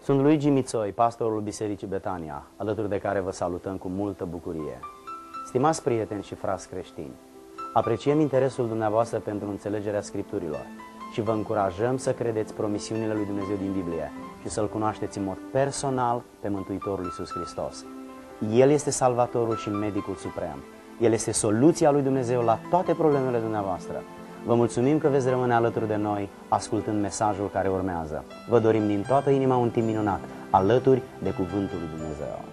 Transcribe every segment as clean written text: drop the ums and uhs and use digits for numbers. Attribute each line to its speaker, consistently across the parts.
Speaker 1: Sunt Luigi Mițoi, pastorul Bisericii Betania, alături de care vă salutăm cu multă bucurie. Stimați prieteni și frați creștini, apreciem interesul dumneavoastră pentru înțelegerea Scripturilor și vă încurajăm să credeți promisiunile lui Dumnezeu din Biblie și să-L cunoașteți în mod personal pe Mântuitorul Iisus Hristos. El este Salvatorul și Medicul Suprem. El este soluția lui Dumnezeu la toate problemele dumneavoastră. Vă mulțumim că veți rămâne alături de noi, ascultând mesajul care urmează. Vă dorim din toată inima un timp minunat, alături de Cuvântul lui Dumnezeu.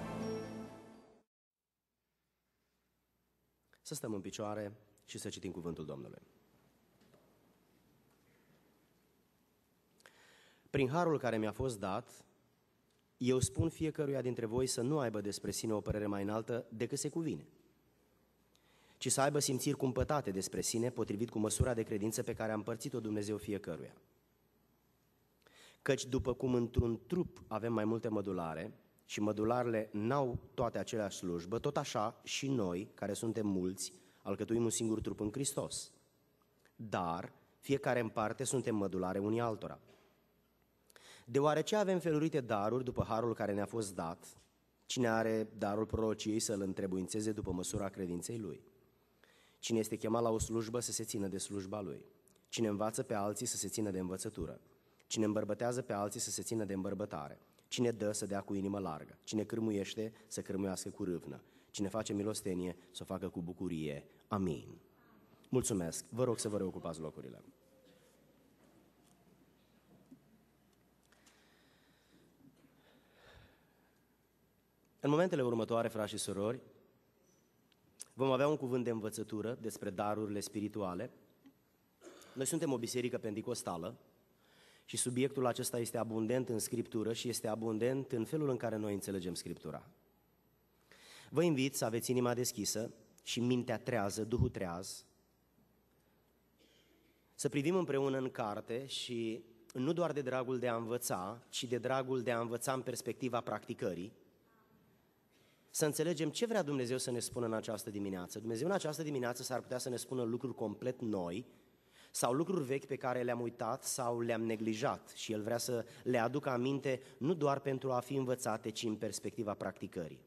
Speaker 2: Să stăm în picioare și să citim Cuvântul Domnului. Prin harul care mi-a fost dat, eu spun fiecăruia dintre voi să nu aibă despre sine o părere mai înaltă decât se cuvine, ci să aibă simțiri cumpătate despre sine, potrivit cu măsura de credință pe care a împărțit-o Dumnezeu fiecăruia. Căci după cum într-un trup avem mai multe mădulare și mădularele n-au toate aceleași slujbă, tot așa și noi, care suntem mulți, alcătuim un singur trup în Hristos. Dar fiecare în parte suntem mădulare unii altora. Deoarece avem felurite daruri după harul care ne-a fost dat, cine are darul prorociei să-l întrebuințeze după măsura credinței lui. Cine este chemat la o slujbă să se țină de slujba lui. Cine învață pe alții să se țină de învățătură. Cine îmbărbătează pe alții să se țină de îmbărbătare. Cine dă să dea cu inimă largă. Cine cârmuiește să cârmuiască cu râvnă. Cine face milostenie să o facă cu bucurie. Amin. Mulțumesc. Vă rog să vă reocupați locurile. În momentele următoare, frați și surori, vom avea un cuvânt de învățătură despre darurile spirituale. Noi suntem o biserică penticostală și subiectul acesta este abundent în Scriptură și este abundent în felul în care noi înțelegem Scriptura. Vă invit să aveți inima deschisă și mintea trează, Duhul treaz, să privim împreună în carte și nu doar de dragul de a învăța, ci de dragul de a învăța în perspectiva practicării, să înțelegem ce vrea Dumnezeu să ne spună în această dimineață. Dumnezeu în această dimineață s-ar putea să ne spună lucruri complet noi sau lucruri vechi pe care le-am uitat sau le-am neglijat și El vrea să le aducă aminte nu doar pentru a fi învățate, ci în perspectiva practicării.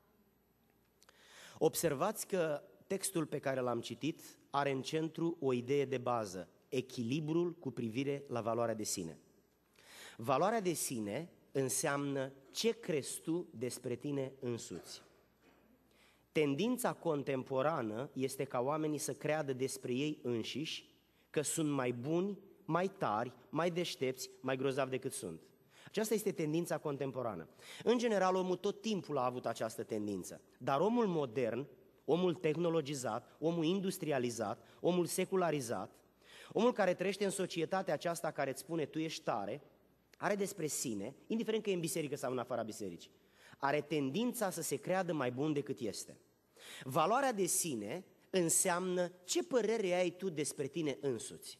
Speaker 2: Observați că textul pe care l-am citit are în centru o idee de bază, echilibrul cu privire la valoarea de sine. Valoarea de sine înseamnă ce crezi tu despre tine însuți. Tendința contemporană este ca oamenii să creadă despre ei înșiși că sunt mai buni, mai tari, mai deștepți, mai grozavi decât sunt. Aceasta este tendința contemporană. În general, omul tot timpul a avut această tendință, dar omul modern, omul tehnologizat, omul industrializat, omul secularizat, omul care trăiește în societatea aceasta care îți spune tu ești tare, are despre sine, indiferent că e în biserică sau în afara bisericii, are tendința să se creadă mai bun decât este. Valoarea de sine înseamnă ce părere ai tu despre tine însuți.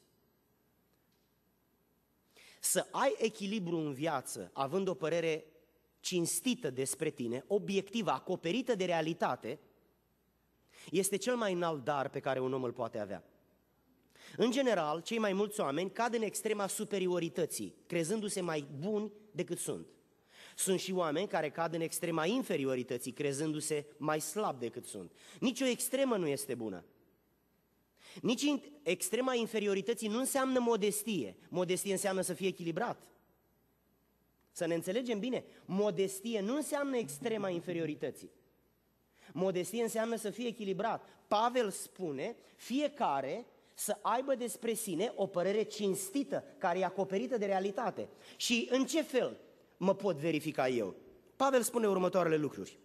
Speaker 2: Să ai echilibru în viață, având o părere cinstită despre tine, obiectivă, acoperită de realitate, este cel mai înalt dar pe care un om îl poate avea. În general, cei mai mulți oameni cad în extrema superiorității, crezându-se mai buni decât sunt. Sunt și oameni care cad în extrema inferiorității, crezându-se mai slabi decât sunt. Nici o extremă nu este bună. Nici extrema inferiorității nu înseamnă modestie. Modestie înseamnă să fie echilibrat. Să ne înțelegem bine, modestie nu înseamnă extrema inferiorității. Modestie înseamnă să fie echilibrat. Pavel spune, fiecare să aibă despre sine o părere cinstită, care e acoperită de realitate. Și în ce fel mă pot verifica eu? Pavel spune următoarele lucruri.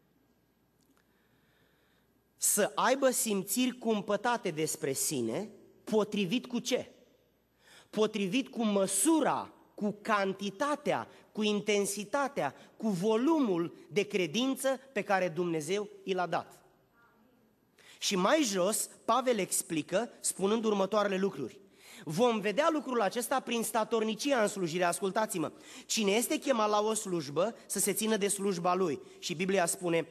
Speaker 2: Să aibă simțiri cumpătate despre sine, potrivit cu ce? Potrivit cu măsura, cu cantitatea, cu intensitatea, cu volumul de credință pe care Dumnezeu i l-a dat. Și mai jos, Pavel explică, spunând următoarele lucruri. Vom vedea lucrul acesta prin statornicia în slujire. Ascultați-mă, cine este chemat la o slujbă, să se țină de slujba lui. Și Biblia spune,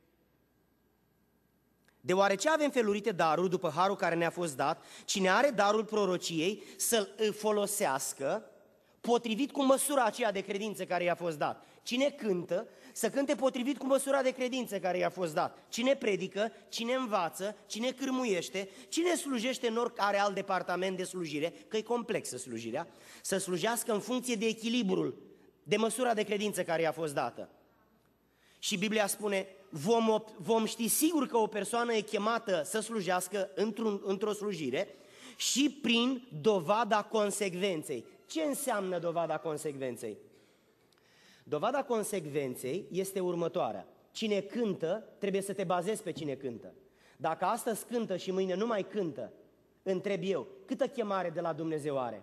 Speaker 2: deoarece avem felurite daruri după harul care ne-a fost dat, cine are darul prorociei să-l folosească potrivit cu măsura aceea de credință care i-a fost dat. Cine cântă, să cânte potrivit cu măsura de credință care i-a fost dat. Cine predică, cine învață, cine cârmuiește, cine slujește în oricare alt departament de slujire, că e complexă slujirea, să slujească în funcție de echilibrul, de măsura de credință care i-a fost dată. Și Biblia spune, vom ști sigur că o persoană e chemată să slujească într-o slujire și prin dovada consecvenței. Ce înseamnă dovada consecvenței? Dovada consecvenței este următoarea. Cine cântă, trebuie să te bazezi pe cine cântă. Dacă astăzi cântă și mâine nu mai cântă, întreb eu, câtă chemare de la Dumnezeu are?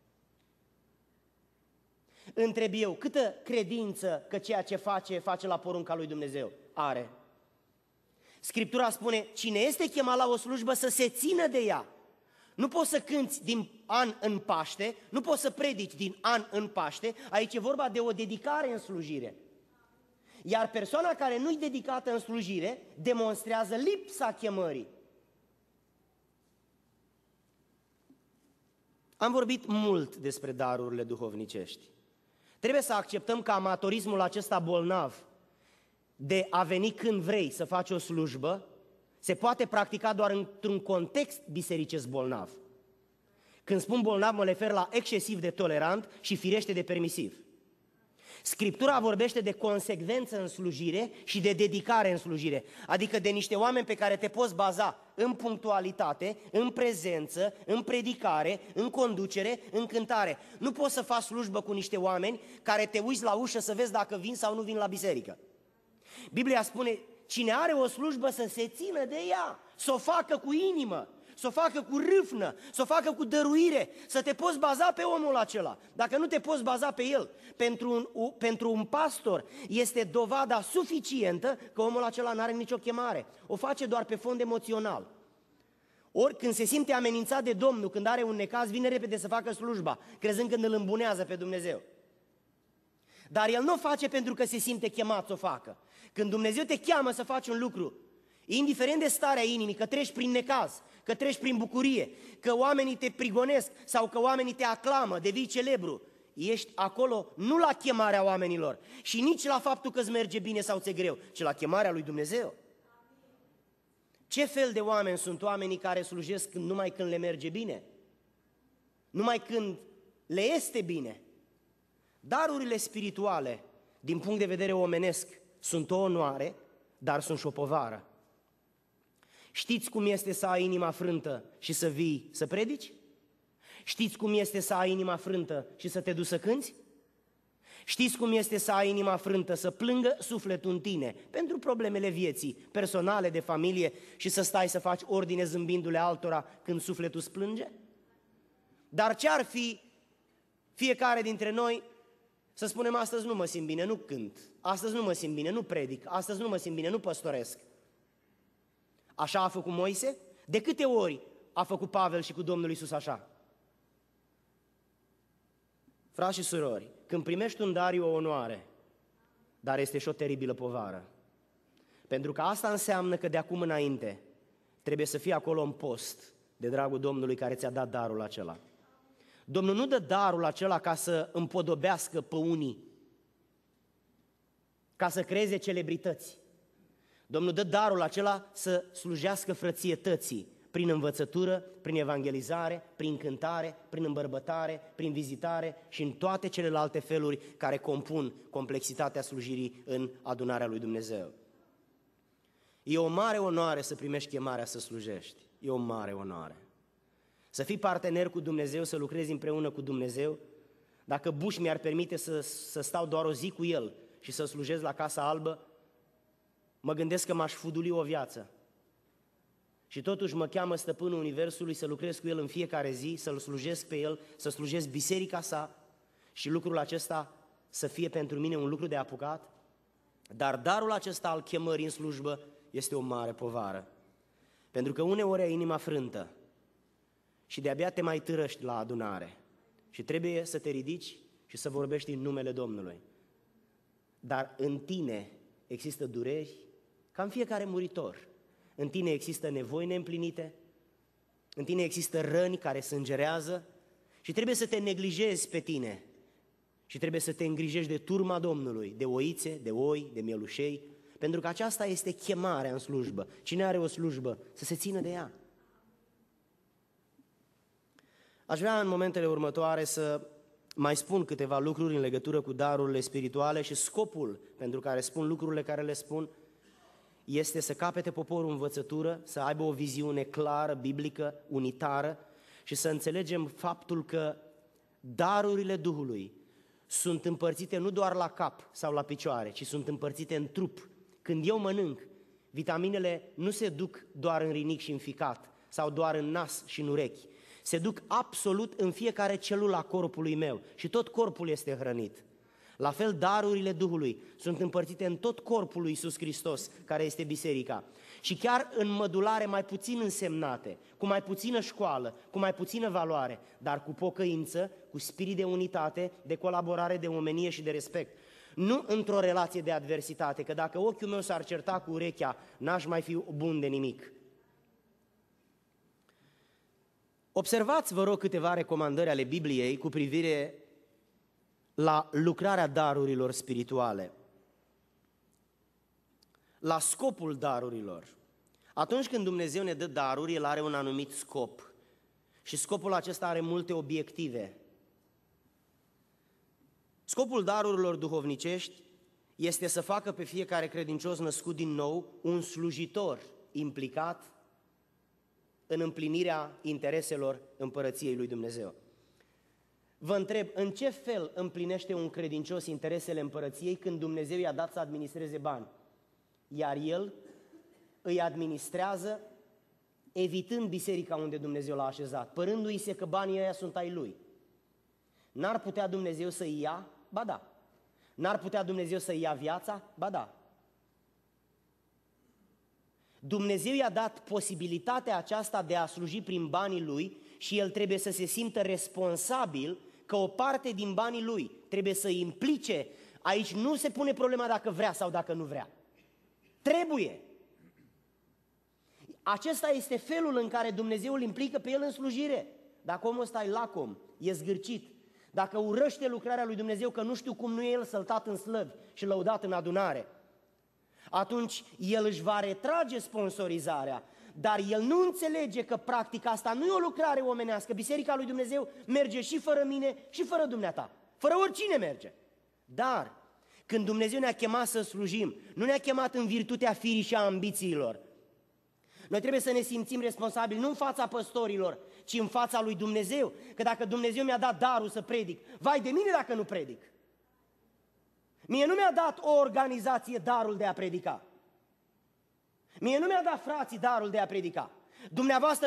Speaker 2: Întreb eu, câtă credință că ceea ce face la porunca lui Dumnezeu? Are. Scriptura spune, cine este chemat la o slujbă să se țină de ea. Nu poți să cânți din an în Paște, nu poți să predici din an în Paște, aici e vorba de o dedicare în slujire. Iar persoana care nu-i dedicată în slujire demonstrează lipsa chemării. Am vorbit mult despre darurile duhovnicești. Trebuie să acceptăm că amatorismul acesta bolnav de a veni când vrei să faci o slujbă se poate practica doar într-un context bisericesc bolnav. Când spun bolnav, mă refer la excesiv de tolerant și firește de permisiv. Scriptura vorbește de consecvență în slujire și de dedicare în slujire, adică de niște oameni pe care te poți baza în punctualitate, în prezență, în predicare, în conducere, în cântare. Nu poți să faci slujbă cu niște oameni care te uiți la ușă să vezi dacă vin sau nu vin la biserică. Biblia spune, cine are o slujbă să se țină de ea, să o facă cu inimă, să o facă cu râvnă, să o facă cu dăruire, să te poți baza pe omul acela. Dacă nu te poți baza pe el, pentru un pastor este dovada suficientă că omul acela nu are nicio chemare. O face doar pe fond emoțional. Ori când se simte amenințat de Domnul, când are un necaz, vine repede să facă slujba, crezând că îl îmbunează pe Dumnezeu. Dar el nu o face pentru că se simte chemat să o facă. Când Dumnezeu te cheamă să faci un lucru, indiferent de starea inimii, că treci prin necaz, că treci prin bucurie, că oamenii te prigonesc sau că oamenii te aclamă, devii celebru, ești acolo nu la chemarea oamenilor și nici la faptul că îți merge bine sau ți-e greu, ci la chemarea lui Dumnezeu. Ce fel de oameni sunt oamenii care slujesc numai când le merge bine? Numai când le este bine? Darurile spirituale, din punct de vedere omenesc, sunt o onoare, dar sunt și o povară. Știți cum este să ai inima frântă și să vii să predici? Știți cum este să ai inima frântă și să te duci să cânți? Știți cum este să ai inima frântă, să plângă sufletul în tine pentru problemele vieții personale, de familie și să stai să faci ordine zâmbindu-le altora când sufletul îți plânge? Dar ce-ar fi fiecare dintre noi să spunem astăzi nu mă simt bine, nu cânt, astăzi nu mă simt bine, nu predic, astăzi nu mă simt bine, nu păstoresc. Așa a făcut Moise? De câte ori a făcut Pavel și cu Domnul Iisus așa? Frați și surori, când primești un dar e o onoare, dar este și o teribilă povară. Pentru că asta înseamnă că de acum înainte trebuie să fii acolo în post de dragul Domnului care ți-a dat darul acela. Domnul nu dă darul acela ca să împodobească pe unii, ca să creeze celebrități. Domnul dă darul acela să slujească frățietății, prin învățătură, prin evangelizare, prin cântare, prin îmbărbătare, prin vizitare și în toate celelalte feluri care compun complexitatea slujirii în adunarea lui Dumnezeu. E o mare onoare să primești chemarea să slujești. E o mare onoare. Să fii partener cu Dumnezeu, să lucrezi împreună cu Dumnezeu. Dacă Bush mi-ar permite să stau doar o zi cu El și să slujesc la Casa Albă, mă gândesc că m-aș fuduli o viață. Și totuși mă cheamă Stăpânul Universului să lucrez cu El în fiecare zi, să-L slujesc pe El, să slujesc biserica sa și lucrul acesta să fie pentru mine un lucru de apucat. Dar darul acesta al chemării în slujbă este o mare povară. Pentru că uneori ai inima frântă și de-abia te mai târăști la adunare și trebuie să te ridici și să vorbești în numele Domnului. Dar în tine există dureri ca în fiecare muritor. În tine există nevoi neîmplinite, în tine există răni care sângerează și trebuie să te neglijezi pe tine Și trebuie să te îngrijești de turma Domnului, de oițe, de oi, de mielușei, pentru că aceasta este chemarea în slujbă. Cine are o slujbă, să se țină de ea. Aș vrea în momentele următoare să mai spun câteva lucruri în legătură cu darurile spirituale și scopul pentru care spun lucrurile care le spun este să capete poporul învățătură, să aibă o viziune clară, biblică, unitară și să înțelegem faptul că darurile Duhului sunt împărțite nu doar la cap sau la picioare, ci sunt împărțite în trup. Când eu mănânc, vitaminele nu se duc doar în rinic și în ficat sau doar în nas și în urechi. Se duc absolut în fiecare celulă a corpului meu și tot corpul este hrănit. La fel, darurile Duhului sunt împărțite în tot corpul lui Iisus Hristos, care este biserica. Și chiar în mădulare mai puțin însemnate, cu mai puțină școală, cu mai puțină valoare, dar cu pocăință, cu spirit de unitate, de colaborare, de omenie și de respect. Nu într-o relație de adversitate, că dacă ochiul meu s-ar certa cu urechea, n-aș mai fi bun de nimic. Observați, vă rog, câteva recomandări ale Bibliei cu privire la lucrarea darurilor spirituale, la scopul darurilor. Atunci când Dumnezeu ne dă daruri, El are un anumit scop și scopul acesta are multe obiective. Scopul darurilor duhovnicești este să facă pe fiecare credincios născut din nou un slujitor implicat în împlinirea intereselor împărăției lui Dumnezeu. Vă întreb, în ce fel împlinește un credincios interesele împărăției când Dumnezeu i-a dat să administreze bani? Iar el îi administrează evitând biserica unde Dumnezeu l-a așezat, părându-i se că banii ăia sunt ai lui. N-ar putea Dumnezeu să-i ia? Ba da. N-ar putea Dumnezeu să-i ia viața? Ba da. Dumnezeu i-a dat posibilitatea aceasta de a sluji prin banii lui și el trebuie să se simtă responsabil că o parte din banii lui trebuie să implice. Aici nu se pune problema dacă vrea sau dacă nu vrea. Trebuie. Acesta este felul în care Dumnezeu îl implică pe el în slujire. Dacă omul ăsta e lacom, e zgârcit, dacă urăște lucrarea lui Dumnezeu, că nu știu cum nu e el săltat în slăvi și lăudat în adunare, atunci el își va retrage sponsorizarea, dar el nu înțelege că practic asta nu e o lucrare omenească. Biserica lui Dumnezeu merge și fără mine și fără dumneata, fără oricine merge. Dar când Dumnezeu ne-a chemat să slujim, nu ne-a chemat în virtutea firii și a ambițiilor. Noi trebuie să ne simțim responsabili nu în fața păstorilor, ci în fața lui Dumnezeu. Că dacă Dumnezeu mi-a dat darul să predic, vai de mine dacă nu predic. Mie nu mi-a dat o organizație darul de a predica. Mie nu mi-a dat frații darul de a predica. Dumneavoastră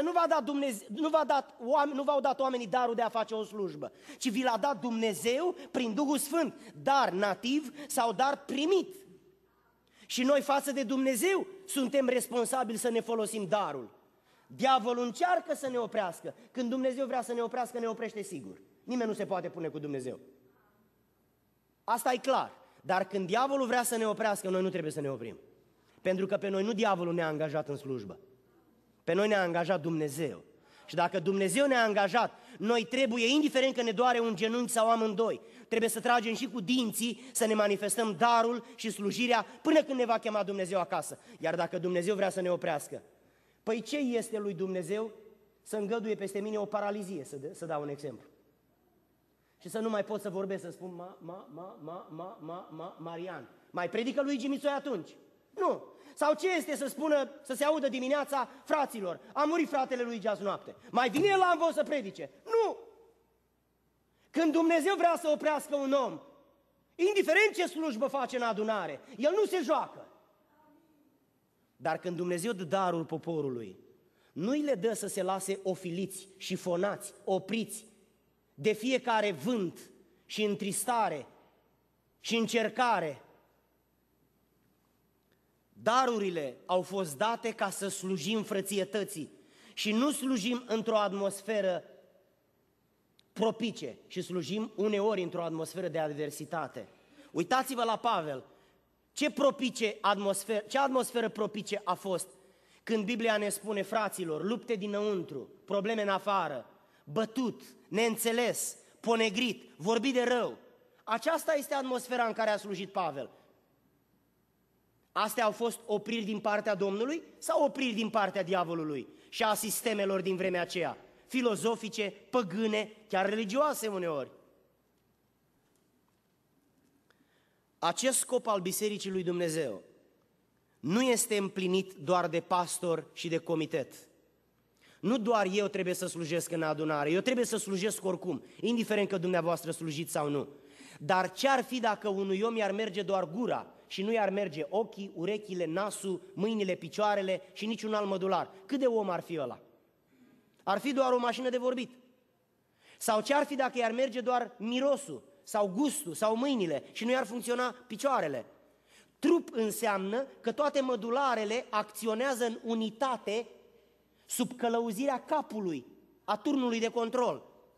Speaker 2: nu v-au dat oamenii darul de a face o slujbă, ci vi l-a dat Dumnezeu prin Duhul Sfânt, dar nativ sau dar primit. Și noi față de Dumnezeu suntem responsabili să ne folosim darul. Diavolul încearcă să ne oprească. Când Dumnezeu vrea să ne oprească, ne oprește sigur. Nimeni nu se poate pune cu Dumnezeu. Asta e clar. Dar când diavolul vrea să ne oprească, noi nu trebuie să ne oprim. Pentru că pe noi nu diavolul ne-a angajat în slujbă. Pe noi ne-a angajat Dumnezeu. Și dacă Dumnezeu ne-a angajat, noi trebuie, indiferent că ne doare un genunchi sau amândoi, trebuie să tragem și cu dinții să ne manifestăm darul și slujirea până când ne va chema Dumnezeu acasă. Iar dacă Dumnezeu vrea să ne oprească, păi ce este lui Dumnezeu să îngăduie peste mine o paralizie, să dau un exemplu? Și să nu mai pot să vorbesc, să spun Marian. Mai predică lui Gimițoi atunci? Nu. Sau ce este să spună, să se audă dimineața, fraților, a murit fratele lui Geaz noapte. Mai vine el la Amvon să predice? Nu. Când Dumnezeu vrea să oprească un om, indiferent ce slujbă face în adunare, el nu se joacă. Dar când Dumnezeu dă darul poporului, nu îi le dă să se lase ofiliți, șifonați, opriți de fiecare vânt și întristare și încercare. Darurile au fost date ca să slujim frățietății și nu slujim într-o atmosferă propice, și slujim uneori într-o atmosferă de adversitate. Uitați-vă la Pavel, ce atmosferă propice a fost când Biblia ne spune, fraților, lupte dinăuntru, probleme în afară, bătut, neînțeles, ponegrit, vorbit de rău. Aceasta este atmosfera în care a slujit Pavel. Astea au fost opriri din partea Domnului sau opriri din partea diavolului și a sistemelor din vremea aceea, filozofice, păgâne, chiar religioase uneori? Acest scop al Bisericii lui Dumnezeu nu este împlinit doar de pastor și de comitet. Nu doar eu trebuie să slujesc în adunare, eu trebuie să slujesc oricum, indiferent că dumneavoastră slujiți sau nu. Dar ce-ar fi dacă unui om i-ar merge doar gura și nu i-ar merge ochii, urechile, nasul, mâinile, picioarele și niciun alt mădular? Cât de om ar fi ăla? Ar fi doar o mașină de vorbit. Sau ce-ar fi dacă i-ar merge doar mirosul sau gustul sau mâinile și nu i-ar funcționa picioarele? Trup înseamnă că toate mădularele acționează în unitate sub călăuzirea capului, a turnului de control.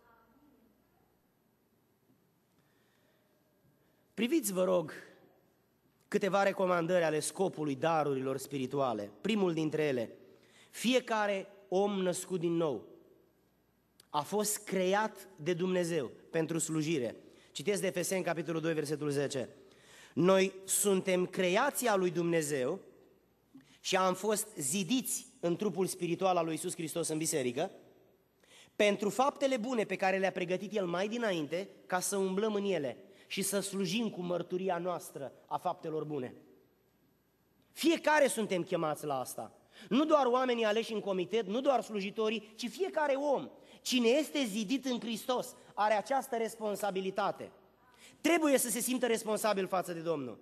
Speaker 2: Priviți, vă rog, câteva recomandări ale scopului darurilor spirituale. Primul dintre ele: fiecare om născut din nou a fost creat de Dumnezeu pentru slujire. Citesc de Efeseni, capitolul 2, versetul 10. Noi suntem creația lui Dumnezeu și am fost zidiți în trupul spiritual al lui Iisus Hristos în biserică pentru faptele bune pe care le-a pregătit El mai dinainte, ca să umblăm în ele și să slujim cu mărturia noastră a faptelor bune. Fiecare suntem chemați la asta. Nu doar oamenii aleși în comitet, nu doar slujitorii, ci fiecare om. Cine este zidit în Hristos are această responsabilitate. Trebuie să se simtă responsabil față de Domnul.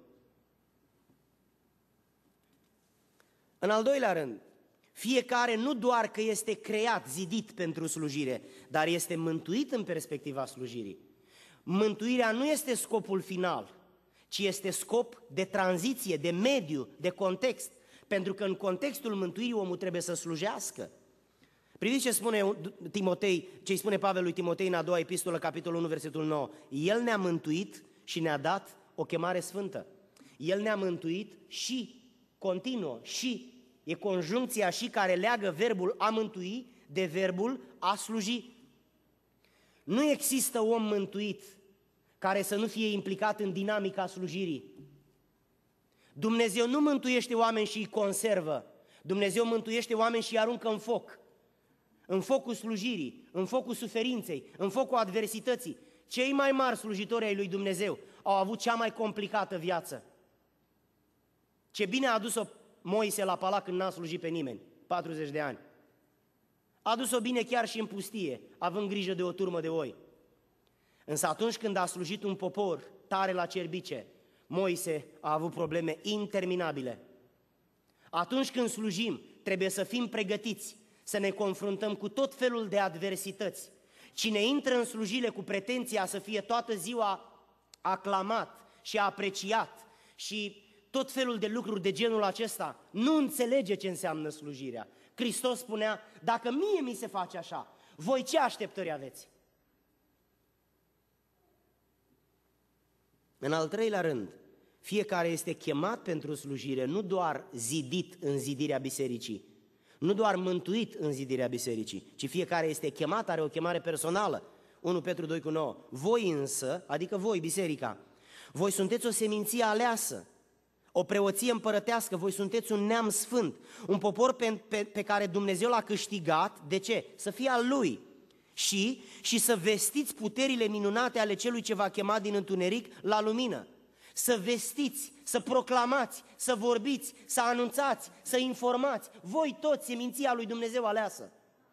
Speaker 2: În al doilea rând, fiecare nu doar că este creat, zidit pentru slujire, dar este mântuit în perspectiva slujirii. Mântuirea nu este scopul final, ci este scop de tranziție, de mediu, de context, pentru că în contextul mântuirii omul trebuie să slujească. Priviți ce spune Timotei, ce spune Pavel lui Timotei în a doua epistolă, capitolul 1, versetul 9. El ne-a mântuit și ne-a dat o chemare sfântă. El ne-a mântuit și, continuă, și, e conjuncția și care leagă verbul a mântui de verbul a sluji. Nu există om mântuit care să nu fie implicat în dinamica slujirii. Dumnezeu nu mântuiește oameni și îi conservă. Dumnezeu mântuiește oameni și îi aruncă în foc. În focul slujirii, în focul suferinței, în focul adversității. Cei mai mari slujitori ai lui Dumnezeu au avut cea mai complicată viață. Ce bine a adus-o Moise la Palac când n-a slujit pe nimeni, 40 de ani. A adus-o bine chiar și în pustie, având grijă de o turmă de oi. Însă atunci când a slujit un popor tare la cerbice, Moise a avut probleme interminabile. Atunci când slujim, trebuie să fim pregătiți să ne confruntăm cu tot felul de adversități. Cine intră în slujire cu pretenția să fie toată ziua aclamat și apreciat și tot felul de lucruri de genul acesta, nu înțelege ce înseamnă slujirea. Hristos spunea: dacă mie mi se face așa, voi ce așteptări aveți? În al treilea rând, fiecare este chemat pentru slujire, nu doar zidit în zidirea bisericii, nu doar mântuit în zidirea bisericii, ci fiecare este chemat, are o chemare personală. 1 Petru 2,9. Voi însă, adică voi, biserica, voi sunteți o seminție aleasă, o preoție împărătească, voi sunteți un neam sfânt, un popor pe care Dumnezeu l-a câștigat. De ce? Să fie al Lui. Și să vestiți puterile minunate ale Celui ce v-a chemat din întuneric la lumină. Să vestiți, să proclamați, să vorbiți, să anunțați, să informați. Voi toți, seminția lui Dumnezeu aleasă.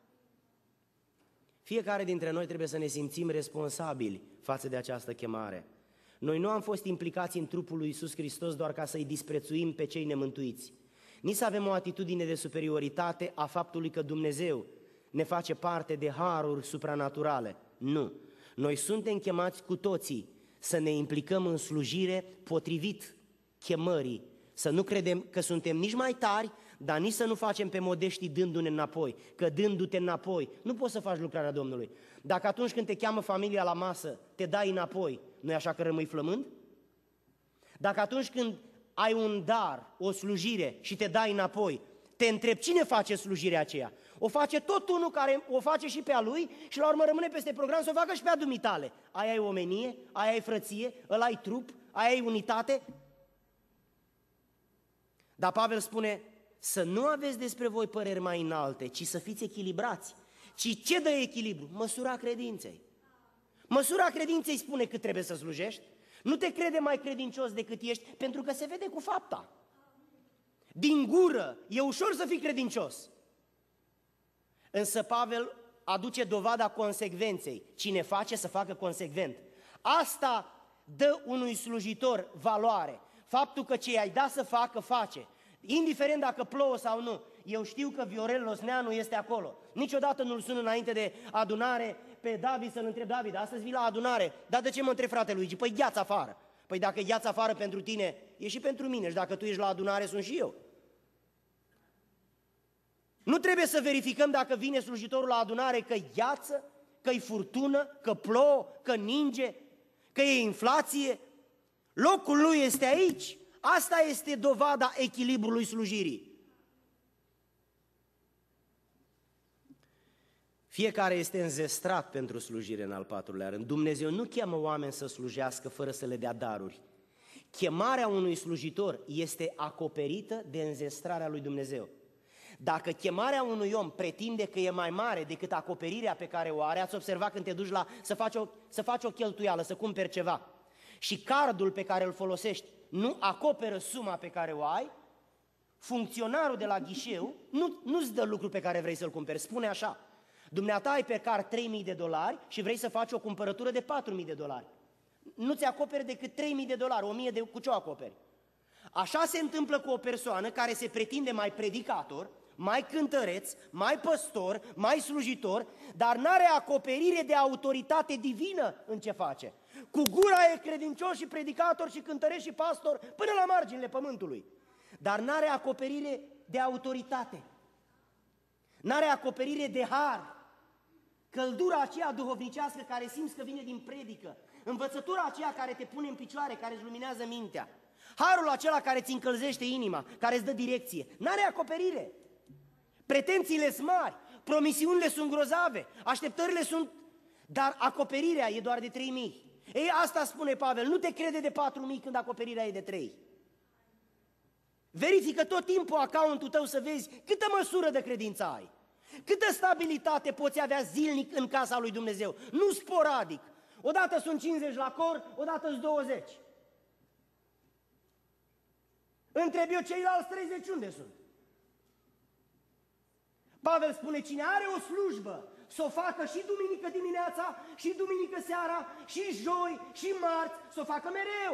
Speaker 2: Fiecare dintre noi trebuie să ne simțim responsabili față de această chemare. Noi nu am fost implicați în trupul lui Iisus Hristos doar ca să-i disprețuim pe cei nemântuiți. Nici să avem o atitudine de superioritate a faptului că Dumnezeu ne face parte de haruri supranaturale. Nu. Noi suntem chemați cu toții să ne implicăm în slujire potrivit chemării. Să nu credem că suntem nici mai tari, dar nici să nu facem pe modești dându-ne înapoi. Că dându-te înapoi nu poți să faci lucrarea Domnului. Dacă atunci când te cheamă familia la masă te dai înapoi, nu e așa că rămâi flămând? Dacă atunci când ai un dar, o slujire și te dai înapoi, te întrebi cine face slujirea aceea? O face tot unul care o face și pe a lui și la urmă rămâne peste program să o facă și pe a dumitale. Aia e omenie, aia e frăție, ăla e trup, aia e unitate. Dar Pavel spune să nu aveți despre voi păreri mai înalte, ci să fiți echilibrați. Ci ce dă echilibru? Măsura credinței. Măsura credinței spune cât trebuie să slujești. Nu te crede mai credincios decât ești, pentru că se vede cu fapta. Din gură e ușor să fii credincios. Însă Pavel aduce dovada consecvenței. Cine face, să facă consecvent. Asta dă unui slujitor valoare. Faptul că ce i-ai dat să facă, face. Indiferent dacă plouă sau nu. Eu știu că Viorel Losneanu este acolo. Niciodată nu-l sun înainte de adunare pe David să-l întreb: David, astăzi vii la adunare, dar de ce mă întreb, frate Luigi? Păi gheață afară. Păi dacă e gheață afară pentru tine, e și pentru mine, și dacă tu ești la adunare, sunt și eu. Nu trebuie să verificăm dacă vine slujitorul la adunare că-i gheață, că-i furtună, că plouă, că ninge, că e inflație. Locul lui este aici. Asta este dovada echilibrului slujirii. Fiecare este înzestrat pentru slujire în al patrulea rând. Dumnezeu nu cheamă oameni să slujească fără să le dea daruri. Chemarea unui slujitor este acoperită de înzestrarea lui Dumnezeu. Dacă chemarea unui om pretinde că e mai mare decât acoperirea pe care o are, ați observat când te duci să faci o cheltuială, să cumperi ceva, și cardul pe care îl folosești nu acoperă suma pe care o ai, funcționarul de la ghișeu nu-ți dă lucru pe care vrei să-l cumperi. Spune așa: dumneata ai pe card $3.000 și vrei să faci o cumpărătură de $4.000. Nu ți acoperi decât $3.000, $1.000 cu ce o acoperi? Așa se întâmplă cu o persoană care se pretinde mai predicator, mai cântăreț, mai păstor, mai slujitor, dar n-are acoperire de autoritate divină în ce face. Cu gura e credincios și predicator și cântăreț și pastor până la marginile pământului, dar n-are acoperire de autoritate, n-are acoperire de har, căldura aceea duhovnicească care simți că vine din predică, învățătura aceea care te pune în picioare, care îți luminează mintea, harul acela care îți încălzește inima, care îți dă direcție, n-are acoperire. Pretențiile sunt mari, promisiunile sunt grozave, așteptările sunt, dar acoperirea e doar de 3.000. Ei, asta spune Pavel, nu te crede de 4.000 când acoperirea e de 3. Verifică tot timpul accountul tău să vezi câtă măsură de credință ai, câtă stabilitate poți avea zilnic în casa lui Dumnezeu, nu sporadic. Odată sunt 50 la cor, odată sunt 20. Întreb eu ceilalți 30 unde sunt? Pavel spune, cine are o slujbă, să o facă și duminică dimineața, și duminică seara, și joi, și marți, să o facă mereu.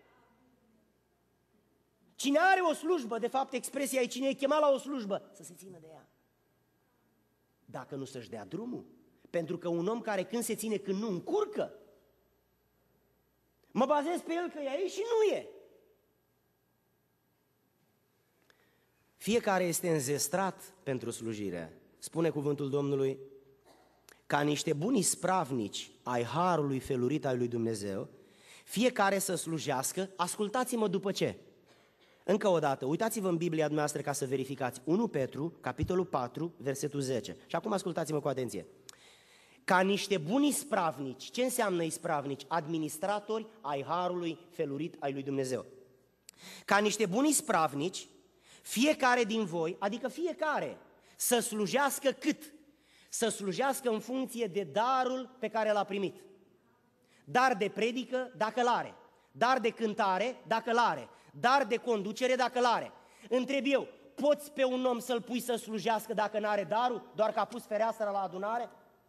Speaker 2: Cine are o slujbă, de fapt expresia e cine e chemat la o slujbă, să se țină de ea. Dacă nu să-și dea drumul. Pentru că un om care când se ține, când nu, încurcă. Mă bazez pe el că e aici și nu e. Fiecare este înzestrat pentru slujire. Spune cuvântul Domnului, ca niște buni spravnici ai harului felurit al lui Dumnezeu, fiecare să slujească, ascultați-mă după ce? Încă o dată, uitați-vă în Biblia dumneavoastră ca să verificați. 1 Petru, capitolul 4, versetul 10. Și acum ascultați-mă cu atenție. Ca niște buni spravnici, ce înseamnă ispravnici? Administratori ai harului felurit al lui Dumnezeu. Ca niște buni spravnici, fiecare din voi, adică fiecare, să slujească cât? Să slujească în funcție de darul pe care l-a primit. Dar de predică, dacă l-are. Dar de cântare, dacă l-are. Dar de conducere, dacă l-are. Întreb eu, poți pe un om să-l pui să slujească dacă n-are darul? Doar că a pus fereastra la adunare?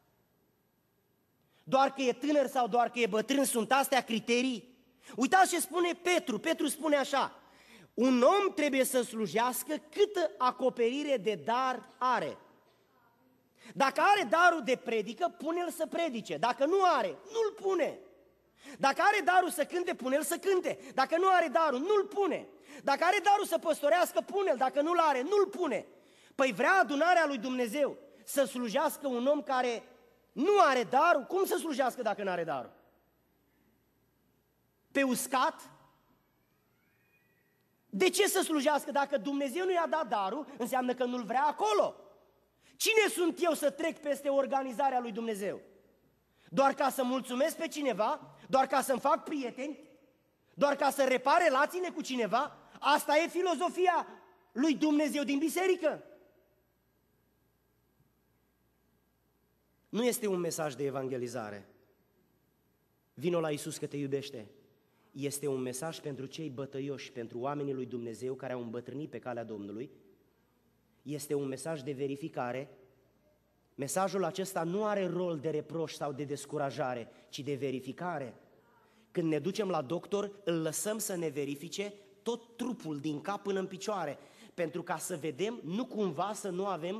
Speaker 2: Doar că e tânăr sau doar că e bătrân? Sunt astea criterii? Uitați ce spune Petru. Petru spune așa, un om trebuie să slujească câtă acoperire de dar are. Dacă are darul de predică, pune-l să predice. Dacă nu are, nu-l pune. Dacă are darul să cânte, pune-l să cânte. Dacă nu are darul, nu-l pune. Dacă are darul să păstorească, pune-l. Dacă nu-l are, nu-l pune. Păi vrea adunarea lui Dumnezeu să slujească un om care nu are darul? Cum să slujească dacă nu are darul? Pe uscat? De ce să slujească? Dacă Dumnezeu nu i-a dat darul, înseamnă că nu-l vrea acolo. Cine sunt eu să trec peste organizarea lui Dumnezeu? Doar ca să mulțumesc pe cineva? Doar ca să-mi fac prieteni? Doar ca să repar relațiile cu cineva? Asta e filozofia lui Dumnezeu din biserică? Nu este un mesaj de evangelizare. Vino la Iisus că te iubește. Este un mesaj pentru cei bătăioși, pentru oamenii lui Dumnezeu care au îmbătrânit pe calea Domnului. Este un mesaj de verificare. Mesajul acesta nu are rol de reproș sau de descurajare, ci de verificare. Când ne ducem la doctor, îl lăsăm să ne verifice tot trupul din cap până în picioare, pentru ca să vedem, nu cumva să nu avem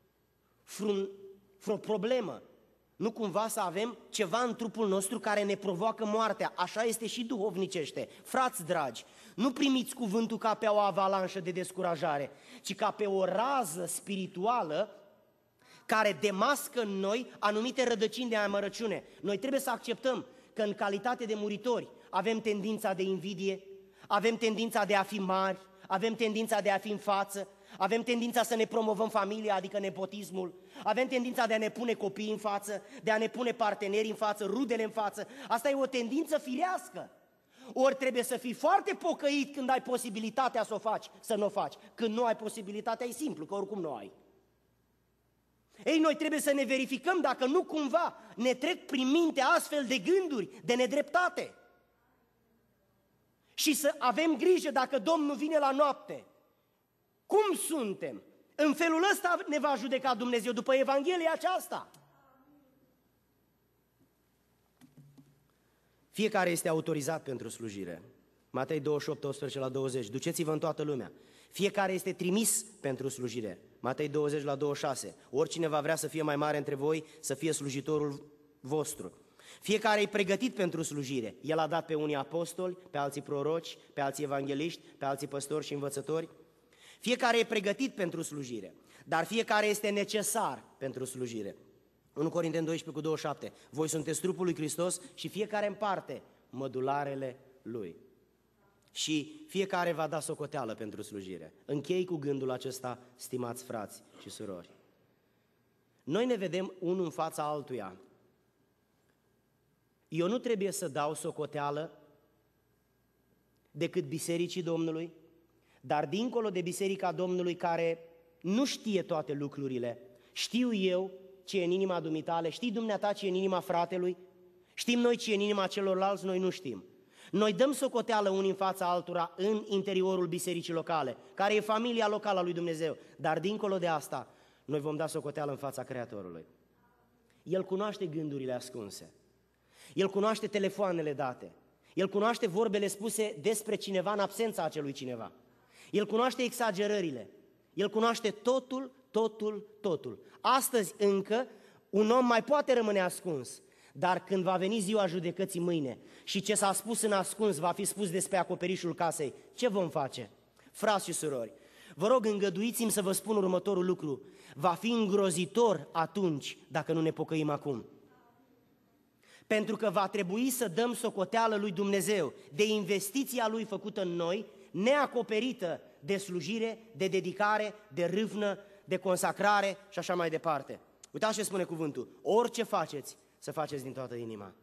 Speaker 2: vreo problemă, nu cumva să avem ceva în trupul nostru care ne provoacă moartea. Așa este și duhovnicește. Frați dragi, nu primiți cuvântul ca pe o avalanșă de descurajare, ci ca pe o rază spirituală care demască în noi anumite rădăcini de amărăciune. Noi trebuie să acceptăm că în calitate de muritori avem tendința de invidie, avem tendința de a fi mari, avem tendința de a fi în față, avem tendința să ne promovăm familia, adică nepotismul, avem tendința de a ne pune copiii în față, de a ne pune partenerii în față, rudele în față. Asta e o tendință firească. Ori trebuie să fii foarte pocăit când ai posibilitatea să o faci, să nu o faci. Când nu ai posibilitatea, e simplu, că oricum nu o ai. Ei, noi trebuie să ne verificăm dacă nu cumva ne trec prin minte astfel de gânduri de nedreptate. Și să avem grijă dacă Domnul vine la noapte. Cum suntem? În felul ăsta ne va judeca Dumnezeu după Evanghelia aceasta. Fiecare este autorizat pentru slujire. Matei 28, 18 la 20. Duceți-vă în toată lumea. Fiecare este trimis pentru slujire. Matei 20 la 26. Oricine va vrea să fie mai mare între voi, să fie slujitorul vostru. Fiecare e pregătit pentru slujire. El a dat pe unii apostoli, pe alții proroci, pe alții evangeliști, pe alții păstori și învățători. Fiecare e pregătit pentru slujire, dar fiecare este necesar pentru slujire. 1 Corinteni 12 cu 27. Voi sunteți trupul lui Hristos și fiecare în parte mădularele lui. Și fiecare va da socoteală pentru slujire. Închei cu gândul acesta, stimați frați și surori. Noi ne vedem unul în fața altuia. Eu nu trebuie să dau socoteală decât bisericii Domnului, dar dincolo de biserica Domnului care nu știe toate lucrurile, știu eu ce e în inima dumitale, știi dumneata ce e în inima fratelui, știm noi ce e în inima celorlalți, noi nu știm. Noi dăm socoteală unii în fața altora în interiorul bisericii locale, care e familia locală a lui Dumnezeu, dar dincolo de asta, noi vom da socoteală în fața Creatorului. El cunoaște gândurile ascunse, El cunoaște telefoanele date, El cunoaște vorbele spuse despre cineva în absența acelui cineva, El cunoaște exagerările, El cunoaște totul. Astăzi încă un om mai poate rămâne ascuns, dar când va veni ziua judecății mâine și ce s-a spus în ascuns va fi spus despre acoperișul casei, ce vom face? Frați și surori, vă rog, îngăduiți-mi să vă spun următorul lucru. Va fi îngrozitor atunci dacă nu ne pocăim acum. Pentru că va trebui să dăm socoteală lui Dumnezeu de investiția Lui făcută în noi, neacoperită de slujire, de dedicare, de râvnă, de consacrare și așa mai departe. Uitați ce spune cuvântul. Orice faceți, să faceți din toată inima.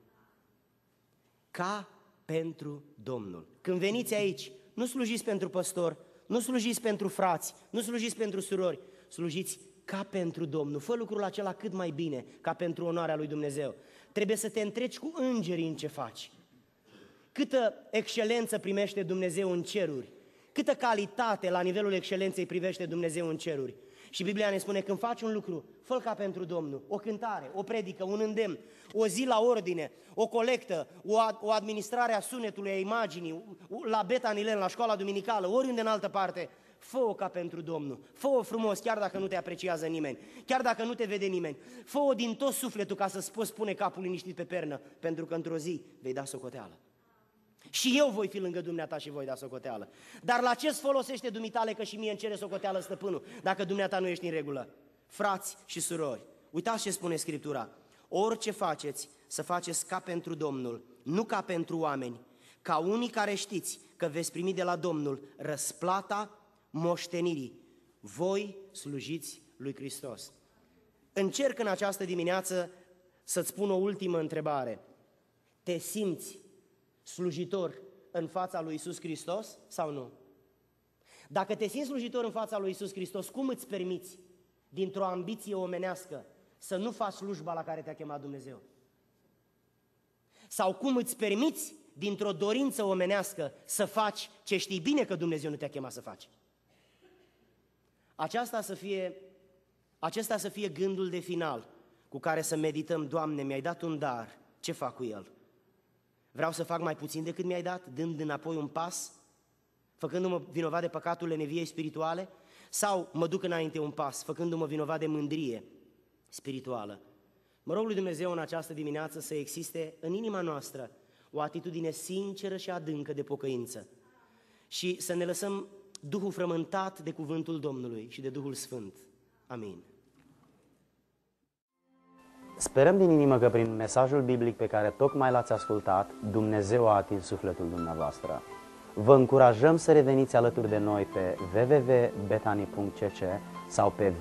Speaker 2: Ca pentru Domnul. Când veniți aici, nu slujiți pentru păstor, nu slujiți pentru frați, nu slujiți pentru surori, slujiți ca pentru Domnul. Fă lucrul acela cât mai bine, ca pentru onoarea lui Dumnezeu. Trebuie să te întreci cu îngerii în ce faci. Câtă excelență primește Dumnezeu în ceruri, câtă calitate la nivelul excelenței privește Dumnezeu în ceruri. Și Biblia ne spune, când faci un lucru, fă-l ca pentru Domnul, o cântare, o predică, un îndemn, o zi la ordine, o colectă, o administrare a sunetului, a imaginii, la Betanilen, la școala duminicală, oriunde în altă parte, fă-o ca pentru Domnul, fă-o frumos, chiar dacă nu te apreciază nimeni, chiar dacă nu te vede nimeni, fă-o din tot sufletul ca să-ți poți pune capul liniștit pe pernă, pentru că într-o zi vei da socoteală. Și eu voi fi lângă dumneata și voi da socoteală. Dar la ce-ți folosește dumitale că și mie îmi cere socoteală stăpânul, dacă dumneata nu ești în regulă? Frați și surori, uitați ce spune Scriptura. Orice faceți, să faceți ca pentru Domnul, nu ca pentru oameni, ca unii care știți că veți primi de la Domnul răsplata moștenirii. Voi slujiți lui Hristos. încerc în această dimineață să-ți pun o ultimă întrebare. Te simți slujitor în fața lui Iisus Hristos sau nu? Dacă te simți slujitor în fața lui Iisus Hristos, cum îți permiți, dintr-o ambiție omenească, să nu faci slujba la care te-a chemat Dumnezeu? Sau cum îți permiți, dintr-o dorință omenească, să faci ce știi bine că Dumnezeu nu te-a chemat să faci? Acesta să fie gândul de final cu care să medităm. Doamne, mi-ai dat un dar, ce fac cu el? Vreau să fac mai puțin decât mi-ai dat, dând înapoi un pas, făcându-mă vinovat de păcatul leneviei spirituale? Sau mă duc înainte un pas, făcându-mă vinovat de mândrie spirituală? Mă rog lui Dumnezeu în această dimineață să existe în inima noastră o atitudine sinceră și adâncă de pocăință și să ne lăsăm Duhul frământat de cuvântul Domnului și de Duhul Sfânt. Amin.
Speaker 1: Sperăm din inimă că prin mesajul biblic pe care tocmai l-ați ascultat, Dumnezeu a atins sufletul dumneavoastră. Vă încurajăm să reveniți alături de noi pe www.betani.cc sau pe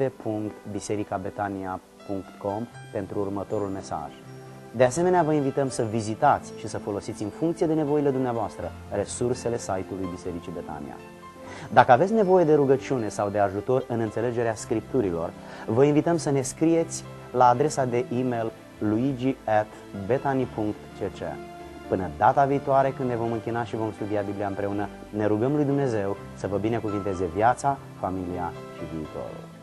Speaker 1: www.bisericabetania.com pentru următorul mesaj. De asemenea, vă invităm să vizitați și să folosiți în funcție de nevoile dumneavoastră resursele site-ului Bisericii Betania. Dacă aveți nevoie de rugăciune sau de ajutor în înțelegerea Scripturilor, vă invităm să ne scrieți la adresa de e-mail luigi@betani.cc. Până data viitoare, când ne vom închina și vom studia Biblia împreună, ne rugăm lui Dumnezeu să vă binecuvinteze viața, familia și viitorul.